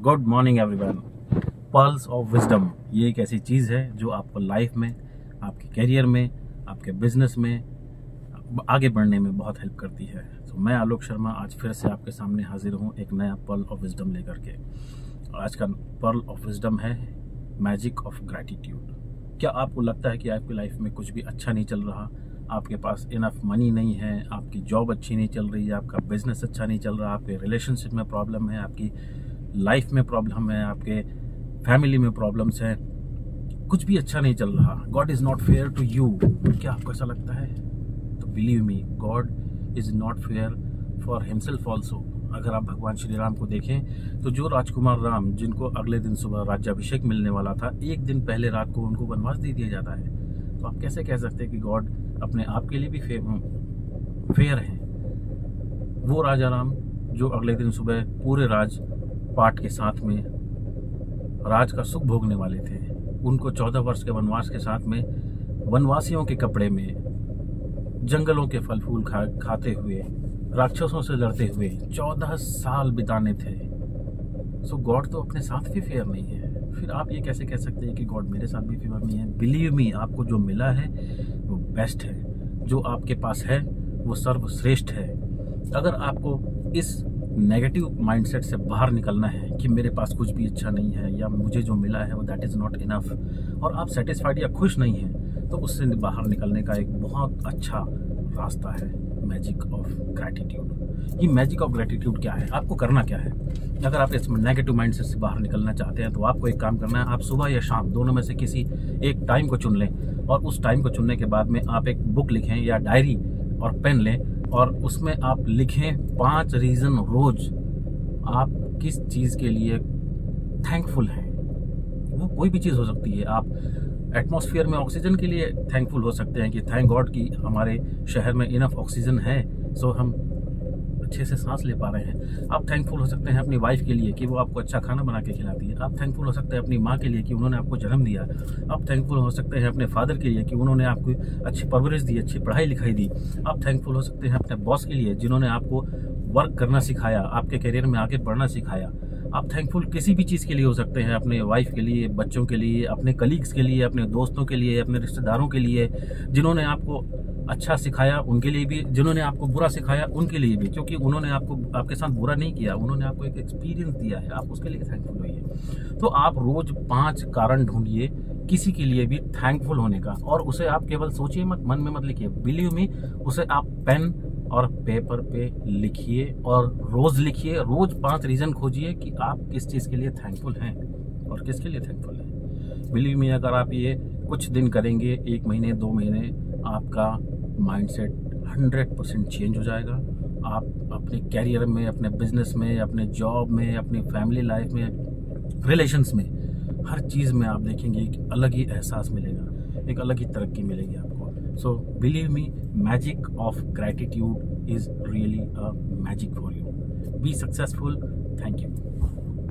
Good morning everyone. Pearls of wisdom ये एक ऐसी चीज़ है जो आपको लाइफ में, आपके करियर में, आपके बिजनेस में आगे बढ़ने में बहुत हेल्प करती है। तो मैं आलोक शर्मा आज फिर से आपके सामने हाजिर हूँ एक नया पर्ल ऑफ विजडम लेकर के। आज का पर्ल ऑफ विजडम है मैजिक ऑफ ग्रैटिट्यूड। क्या आपको लगता है कि आपकी लाइफ में कुछ भी अच्छा नहीं चल रहा, आपके पास इनफ मनी नहीं है, आपकी जॉब अच्छी नहीं चल रही है, आपका बिजनेस अच्छा नहीं चल रहा, आपके रिलेशनशिप में प्रॉब्लम है, आपकी लाइफ में प्रॉब्लम है, आपके फैमिली में प्रॉब्लम्स हैं, कुछ भी अच्छा नहीं चल रहा, God is not fair to you. क्या आपको ऐसा लगता है? तो believe me, God is not fair for himself also. अगर आप भगवान श्री राम को देखें तो जो राजकुमार राम, जिनको अगले दिन सुबह राज्याभिषेक मिलने वाला था, एक दिन पहले रात को उनको वनवास दे दिया जाता है। तो आप कैसे कह सकते हैं कि गॉड अपने आप के लिए भी फेयर है? वो राजा राम जो अगले दिन सुबह पूरे राज पाठ के साथ में राज का सुख भोगने वाले थे, उनको 14 वर्ष के वनवास के साथ में वनवासियों के कपड़े में जंगलों के फल फूल खाते हुए, राक्षसों से लड़ते हुए 14 साल बिताने थे। सो गॉड तो अपने साथ भी फेयर नहीं है। फिर आप ये कैसे कह सकते हैं कि गॉड मेरे साथ भी फेयर नहीं है? बिलीव मी, आपको जो मिला है वो बेस्ट है, जो आपके पास है वो सर्वश्रेष्ठ है। अगर आपको इस नेगेटिव माइंडसेट से बाहर निकलना है कि मेरे पास कुछ भी अच्छा नहीं है या मुझे जो मिला है वो दैट इज़ नॉट इनफ, और आप सेटिस्फाइड या खुश नहीं हैं, तो उससे बाहर निकलने का एक बहुत अच्छा रास्ता है मैजिक ऑफ ग्रैटिट्यूड। ये मैजिक ऑफ ग्रैटिट्यूड क्या है? आपको करना क्या है? अगर आप इस नेगेटिव माइंडसेट से बाहर निकलना चाहते हैं तो आपको एक काम करना है, आप सुबह या शाम दोनों में से किसी एक टाइम को चुन लें, और उस टाइम को चुनने के बाद में आप एक बुक लिखें या डायरी और पेन लें, और उसमें आप लिखें 5 रीज़न रोज आप किस चीज़ के लिए थैंकफुल हैं। वो कोई भी चीज़ हो सकती है। आप एटमॉस्फेयर में ऑक्सीजन के लिए थैंकफुल हो सकते हैं कि थैंक गॉड कि हमारे शहर में इनफ ऑक्सीजन है, सो हम अच्छे से सांस ले पा रहे हैं। आप थैंकफुल हो सकते हैं अपनी वाइफ के लिए कि वो आपको अच्छा खाना बना के खिलाती है। आप थैंकफुल हो सकते हैं अपनी माँ के लिए कि उन्होंने आपको जन्म दिया। आप थैंकफुल हो सकते हैं अपने फादर के लिए कि उन्होंने आपको अच्छी परवरिश दी, अच्छी पढ़ाई लिखाई दी। आप थैंकफुल हो सकते हैं अपने बॉस के लिए जिन्होंने आपको वर्क करना सिखाया, आपके करियर में आगे बढ़ना सिखाया। आप थैंकफुल किसी भी चीज़ के लिए हो सकते हैं, अपने वाइफ के लिए, बच्चों के लिए, अपने कलीग्स के लिए, अपने दोस्तों के लिए, अपने रिश्तेदारों के लिए, जिन्होंने आपको अच्छा सिखाया उनके लिए भी, जिन्होंने आपको बुरा सिखाया उनके लिए भी, क्योंकि उन्होंने आपके साथ बुरा नहीं किया, उन्होंने आपको एक एक्सपीरियंस दिया है, आप उसके लिए थैंकफुल होइए। तो आप रोज 5 कारण ढूंढिए किसी के लिए भी थैंकफुल होने का, और उसे आप केवल सोचिए मत, मन में मत लिखिए। बिलीव मी, उसे आप पेन और पेपर पे लिखिए और रोज लिखिए। रोज 5 रीजन खोजिए कि आप किस चीज़ के लिए थैंकफुल हैं और किसके लिए थैंकफुल हैं। बिलीव मी, अगर आप ये कुछ दिन करेंगे, 1 महीने 2 महीने, आपका माइंडसेट 100% चेंज हो जाएगा। आप अपने कैरियर में, अपने बिजनेस में, अपने जॉब में, अपनी फैमिली लाइफ में, रिलेशंस में, हर चीज़ में आप देखेंगे एक अलग ही एहसास मिलेगा, एक अलग ही तरक्की मिलेगी आपको। So believe me, magic of gratitude is really a magic for you. Be successful. Thank you.